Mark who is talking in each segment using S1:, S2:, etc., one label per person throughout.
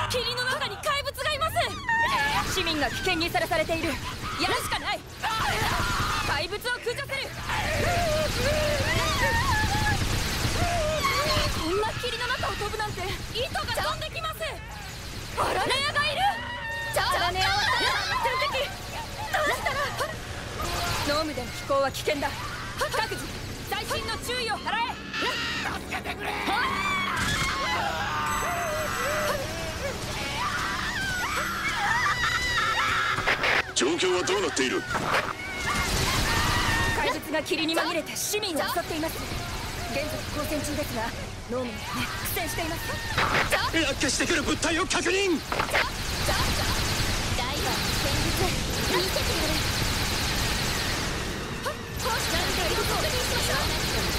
S1: 霧の中に怪物がいます。市民が危険にさらされている。やるしかない。怪物を駆除する。こんな霧の中を飛ぶなんて糸が飛んできます。アラネアがいる。アラネアを天敵。どうしたら。ノームでの飛行は危険だ。各自細心の注意を払え。助けてくれ。
S2: 状況はどうなっている。
S1: 怪物が霧に紛れて市民を襲っています。現在交戦中ですがノームのため苦戦しています。
S2: 落下してくる物体を確認。
S1: ダイバーの戦術見せてやる。こうしたら確認しましょう。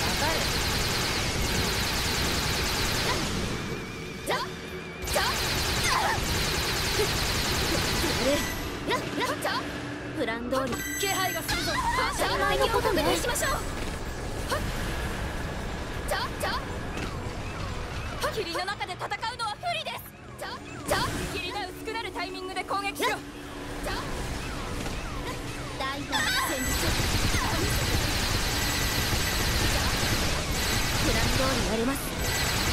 S1: プラン通り気配がするぞ。敵を確認しましょう。霧の中で戦うのは不利です。霧が薄くなるタイミングで攻撃しろ。ダイバーの戦術プラン通りやれます。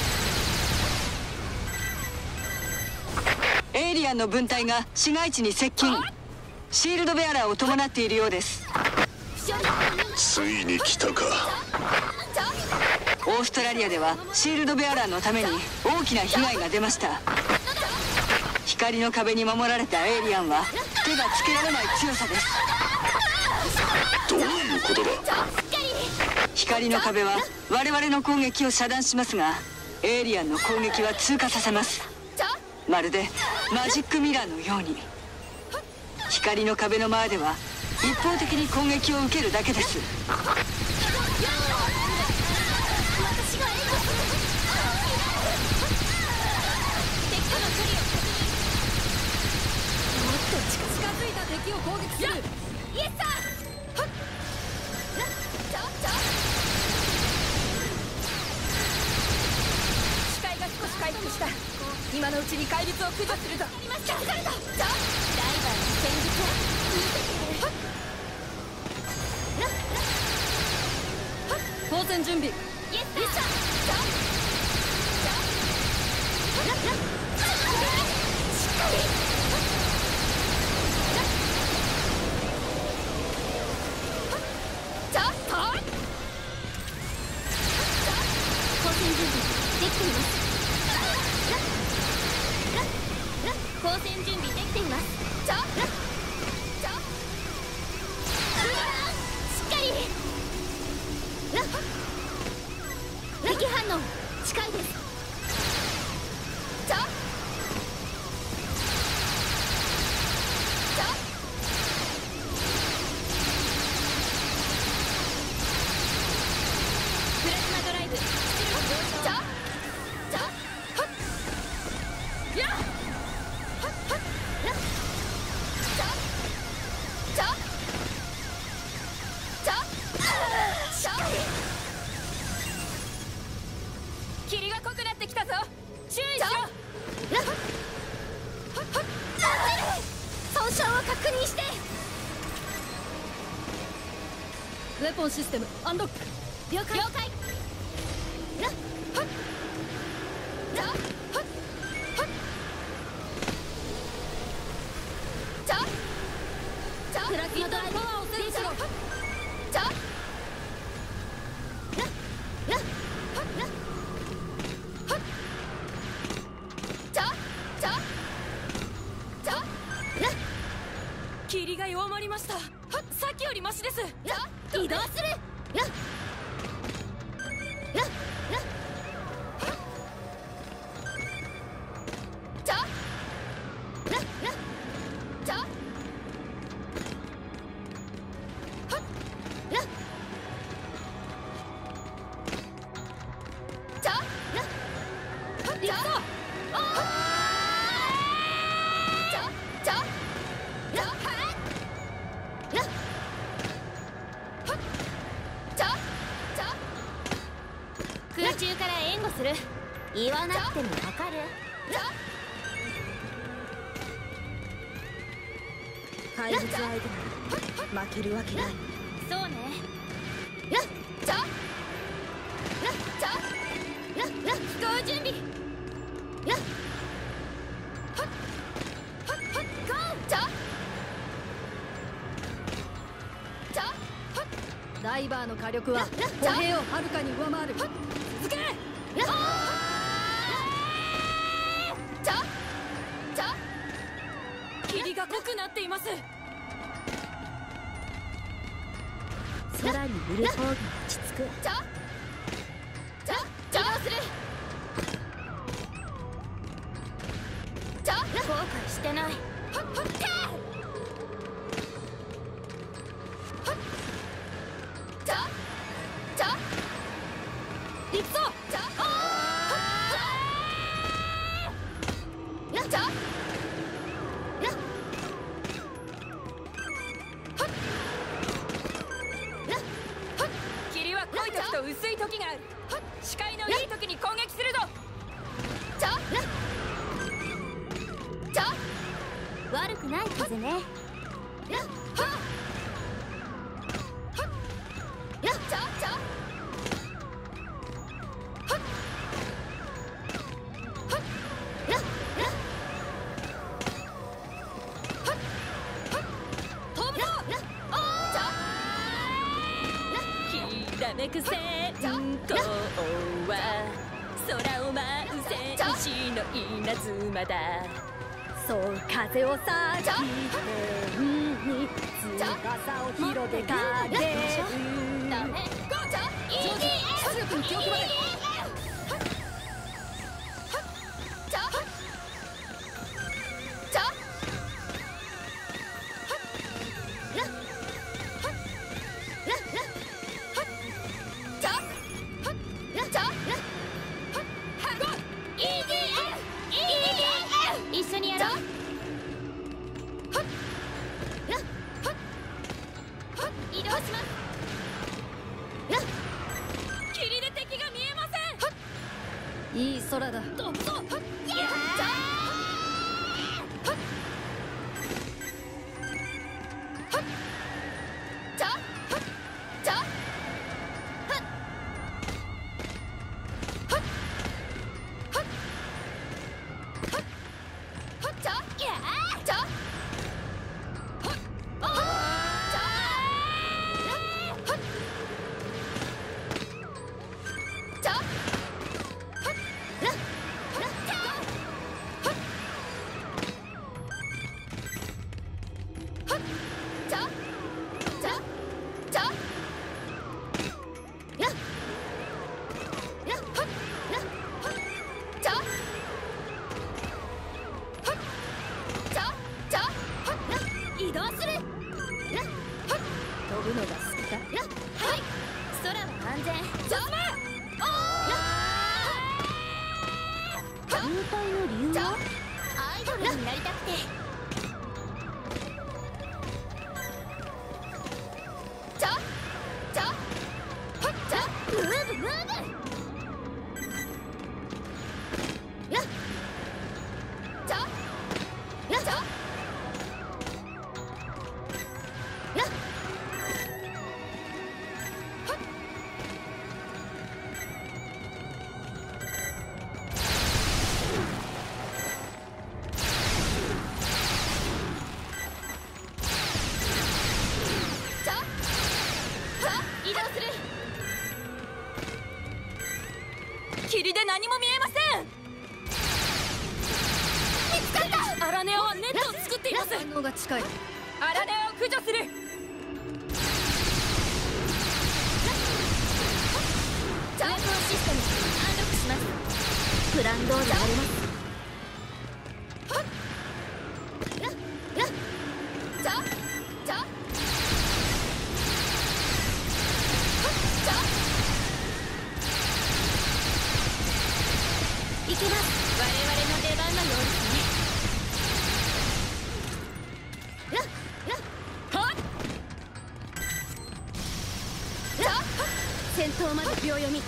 S3: エイリアンの分隊が市街地に接近。シールドベアラーを伴っているようです。
S2: ついに来たか。
S3: オーストラリアではシールドベアラーのために大きな被害が出ました。光の壁に守られたエイリアンは手がつけられない強さです。
S2: どういうことだ。
S3: 光の壁は我々の攻撃を遮断しますがエイリアンの攻撃は通過させます。まるでマジックミラーのように。光の壁の前では一方的に攻撃を受けるだけです。
S1: 近づいた敵を攻撃する。イエスサー。視界が少し回復した。今のうちに怪物を駆除するぞ。ダイバーの戦術を見せてやる。当選準備。イエスサー。しっかり。交戦準備できています。しっかり。敵反応近いです。プラズマドライブ出力霧が濃くなってきたぞ。注意しろ。損傷を確認して。ウェポンシステムアンロック。了解。プラズマドライブパワーを制御しろ。霧が弱まりました。さっきよりマシです。移動する。空中から援護する。言わなくてもわかる。 怪物相手に負けるわけない。そうね。やっちゃやっちゃやっ飛行準備やっはっはっはっゴーちゃちゃはっダイバーの火力は歩兵をはるかに上回る。続けやっちゃちゃ霧が濃くなっています。空にいる方が落ち着く。ちゃちゃ移動する。ちゃ後悔してない。はっはっけーはっちゃちゃ行くぞ。ちゃはっやっちゃやっ霧は濃い時と薄い時がある。視界のいい時に攻撃するぞ。ちゃちゃ悪くない風ね。やっはっやっちゃちゃはっはっやっやっはっはっ飛ぶぞ。やっちゃひらめく閃光は空を舞う戦士の稲妻だ。そう風をさき天に翼を広げかける。ダメゴーちゃん EDF 出力に気を配れ。ちゃちゃやっやっやっちゃやっちゃやっゴー EDF 一緒にやろう。やっ移動します。やっ霧で敵が見えません。いい空だ。どうぞ。やっちゃちゃ移動する。飛ぶのが好きだ。はい。空は安全。上手。入隊の理由は？アイドルになりたくて。ちゃちゃはっちゃムーブムーブ。やっちゃやっちゃやっ移動する。霧で何も見えません。見つかった。アラネオはネットを作っています。反応が近い。アラネオを駆除する。ネットシステムアンロックします。プラン通りやります。いけます。我々の出番のようですね。はっ戦闘まで秒読み。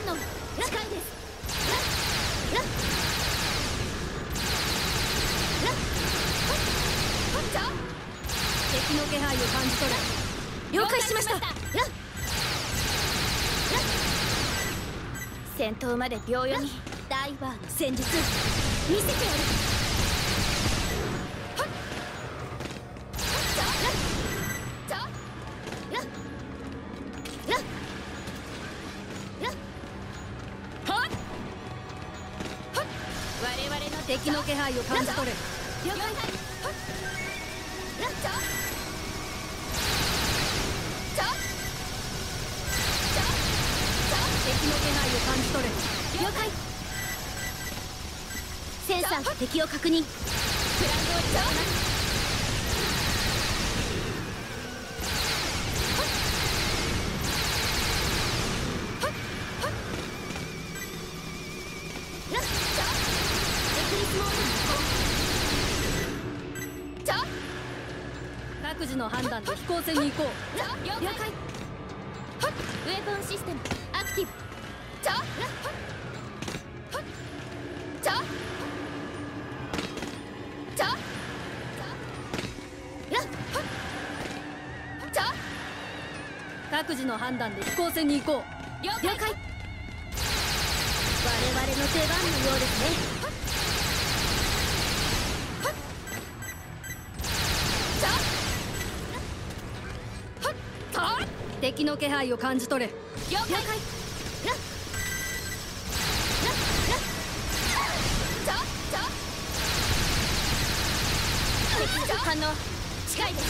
S1: 反応近いです。敵の気配を感じ取る。了解しました。戦闘まで秒読み。ダイバーの戦術見せてやる。我々の敵の気配を感じ取る。了解。敵の気配を感じ取る。了解。センサーで敵を確認。プランドを使います。各自の判断で飛行船に行こう。了解。ウェポンシステムアクティブ。各自の判断で飛行船に行こう。了解。我々の出番のようですね。敵の気配を感じ取れ。了解。反応近いです。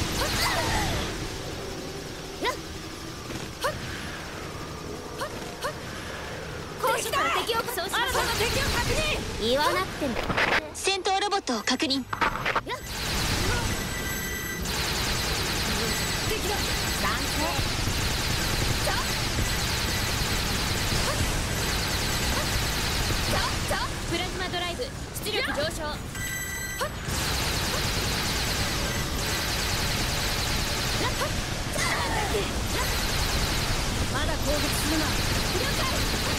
S1: 講師から敵をそうしましょう。新たな敵を確認。言わなくても。戦闘ロボットを確認。敵だ。男性。プラズマドライブ出力上昇。まだ攻撃するな。了解。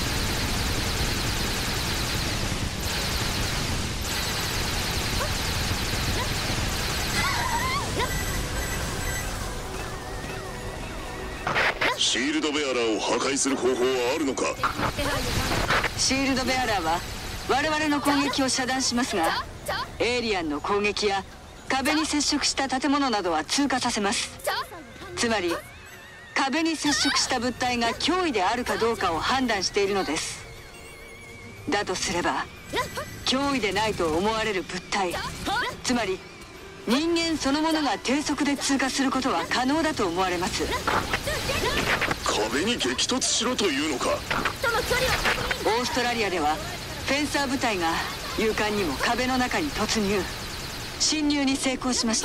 S2: シールドベアラーを破壊する方法はあるのか。
S3: シールドベアラーは我々の攻撃を遮断しますが、エイリアンの攻撃や壁に接触した建物などは通過させます。つまり壁に接触した物体が脅威であるかどうかを判断しているのです。だとすれば脅威でないと思われる物体、つまり人間そのものが低速で通過することは可能だと思われます。
S2: 壁に激突しろというのか。
S3: オーストラリアではフェンサー部隊が勇敢にも壁の中に突入、侵入に成功しました。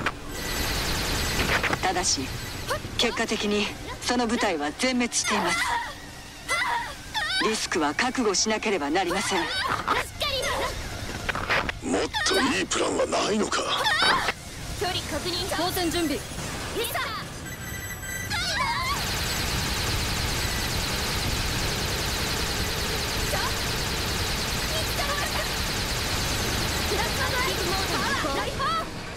S3: ただし結果的にその部隊は全滅しています。リスクは覚悟しなければなりません。
S2: もっといいプランはないのか。
S1: 距離確認。
S3: 当選準備。
S1: いざ。プラズマドライブモードに移行。大砲。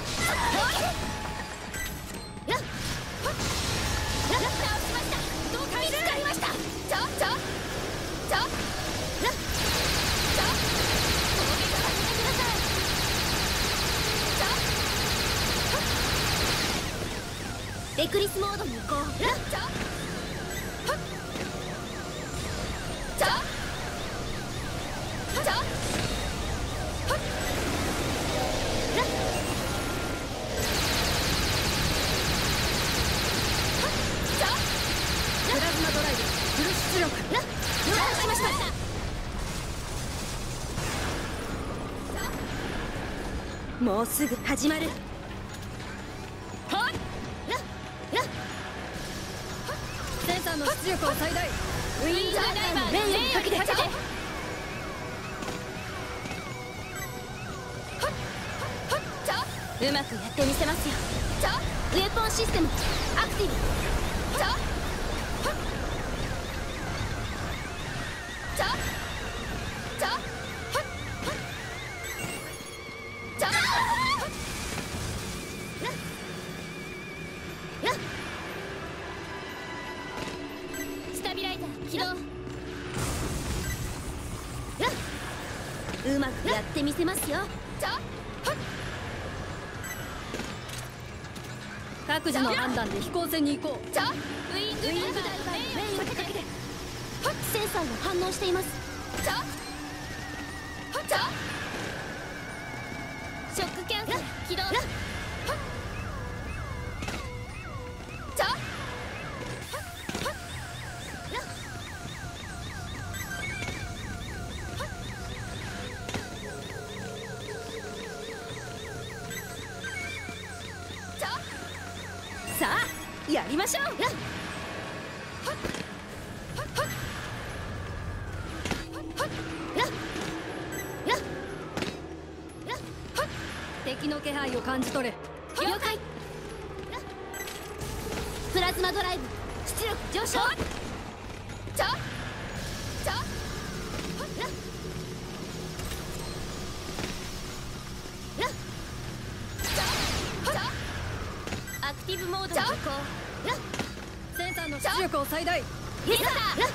S1: エクリスモードに移行。プラズマドライブフル出力。了解しました。もうすぐ始まる。センサーの出力を最大。ウィンザーダイバーのレイにかけて。うまくやってみせますよ。ウェポンシステムアクティブ。 動。うまくやってみせますよ。各自の判断で飛行船に行こう。ウィングダイバーに命をかけて。センサーが反応しています。ショックキャンセル起動。さあやりましょう。敵の気配を感じ取れ。了解。プラズマドライブ出力上昇。アクティブモード実行。センサーの出力を最大。イエス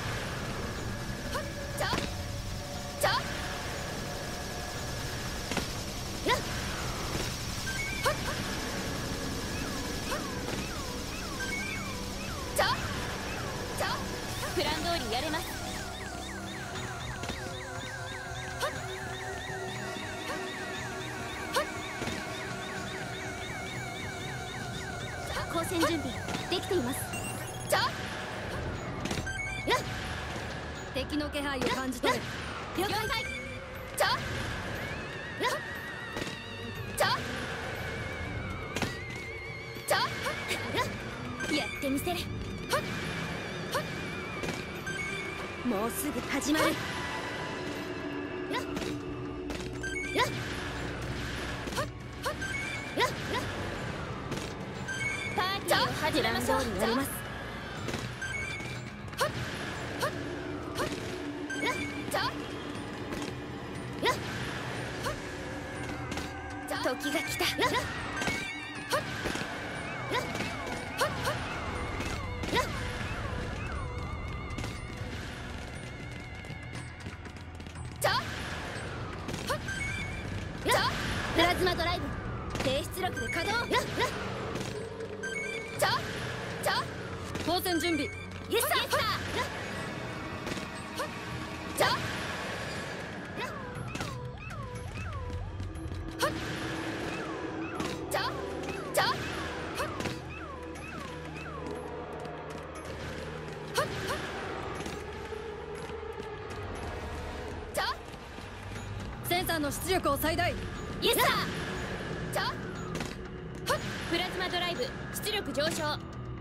S1: プラン通りやれます。光線準備できています。敵の気配を感じ取れ。了解。やってみせる。もうすぐ始まる。パーティーを始めましょう。やります。時が来た。プラズマドライブ低出力で稼働。光線準備。イエスサー。センサーの出力を最大。イエスサー。プラズマドライブ出力上昇。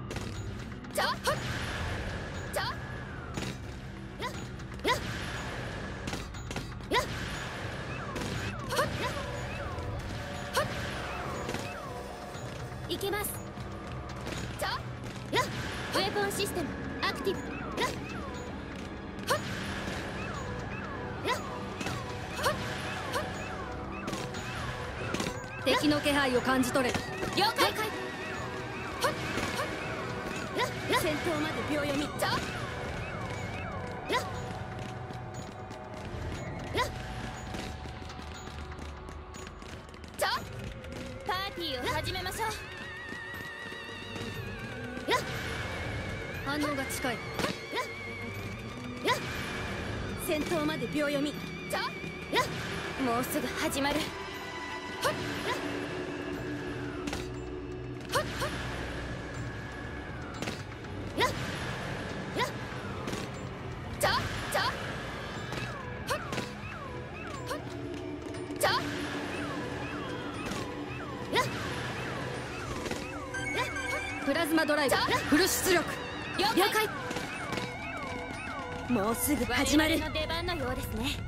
S1: いけます。ウェポンシステムアクティブ。敵の気配を感じ取れ。了解。戦闘まで秒読み。パーティーを始めましょう。反応が近い。戦闘まで秒読み。もうすぐ始まる。プラズマドライブフル出力。了解。もうすぐ始まる。我々の出番のようですね。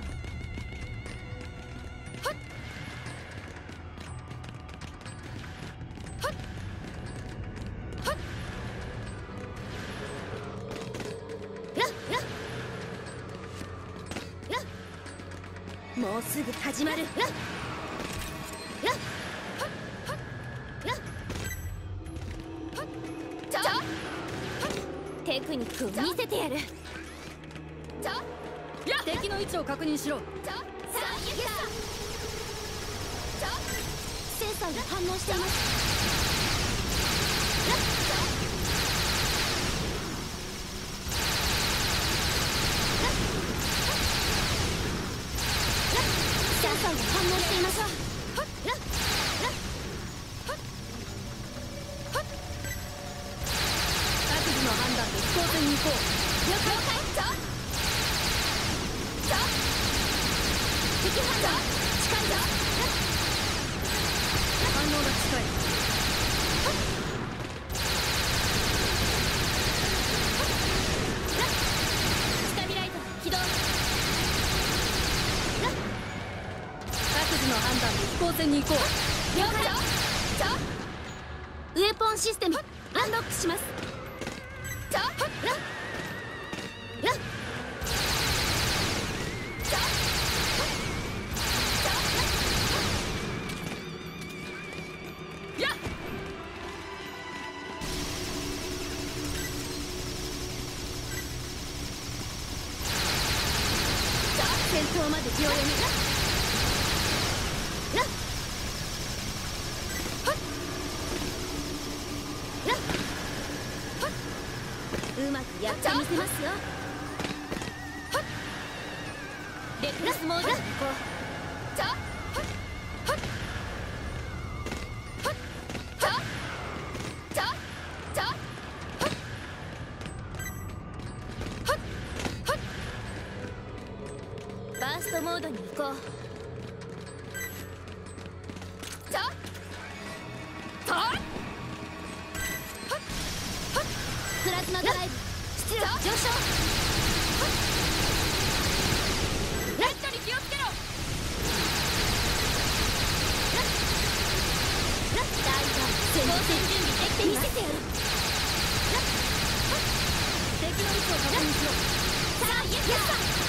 S1: もうすぐ始まる。テクニックを見せてやる。 敵の位置を確認しろ。
S4: センサーが反応しています。センサーが反応しています。
S1: 各自の判断で飛行船に行こう。
S4: 了解。敵判断近いぞ。
S1: 反応が近い。
S4: スタビライザー起動。
S1: 各自の判断で飛行船に行こう。
S4: 了解。ウェポンシステムアンロックします。戦闘まで秒読み。うまくやってみせますよ。レックスモードに行こう。バーストモードに行こう。プラズマドライブ出力上昇。
S1: ヘッドに気をつけろ。
S4: 大胆戦闘戦準備できて見せてやる。
S1: 敵の位置を確認しろ。
S4: さあイエス。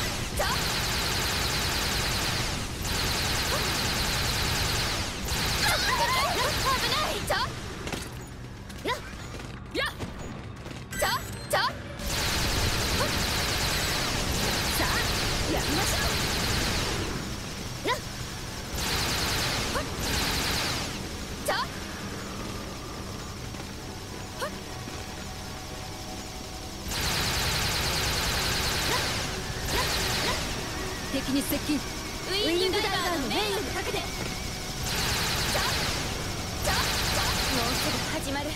S1: 敵に接近。
S4: ウィングダイバーのメインにかけて。もうすぐ始まる。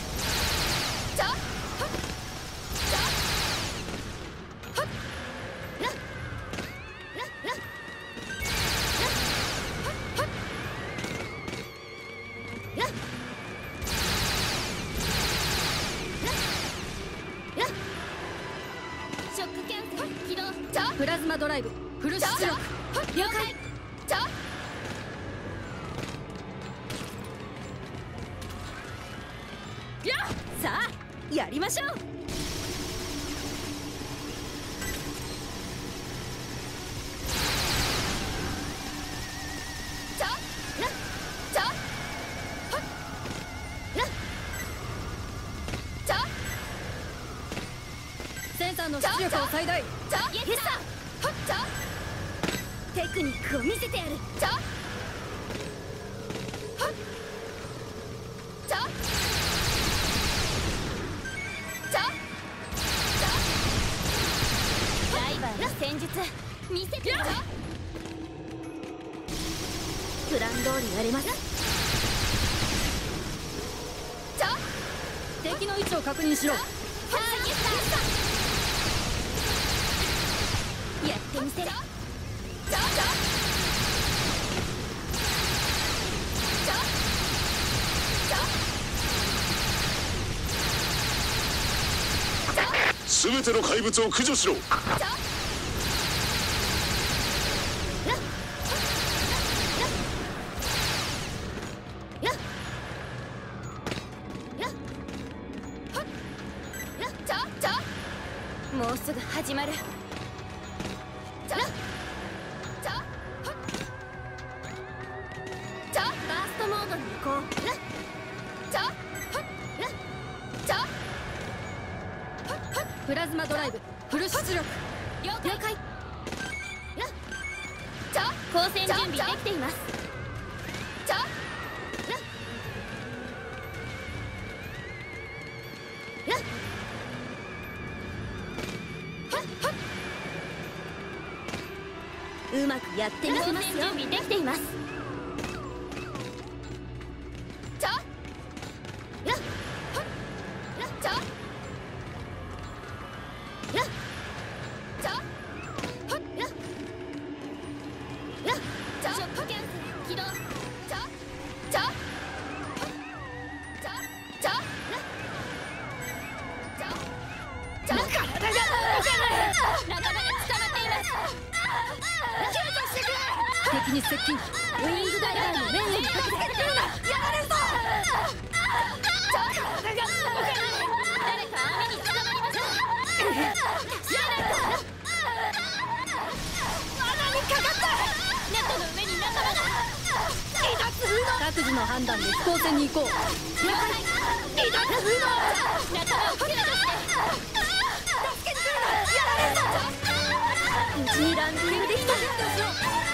S4: ショックキャンセル起動。
S1: プラズマドライブフル出力。
S4: 了解。
S1: さあやりましょう。センサーの出力を最大。
S4: イエスさん。テクニックを見せてやる。ダイバーの戦術見せてやる。プラン通りやれます。
S1: 敵の位置を確認しろ。
S4: さあイエスさん。やってみせる。
S2: 全ての怪物を駆除しろ。
S4: もうすぐ始まる。バーストモードに行こう。
S1: プラズマドライブフル出力。 了解。
S4: 交戦準備できています。うまくやってみせますよ。準備できています。起動。
S1: 敵に接近。ウイングガイダーの面にかけてやられるぞ。誰か網に捕まりましょう。罠にかかった。ネットの上に仲間が。各自の判断で飛行船に行こう。了解。離脱不能。仲間を切り出して。助けてくれ。やられるぞ。無事にランディングできた。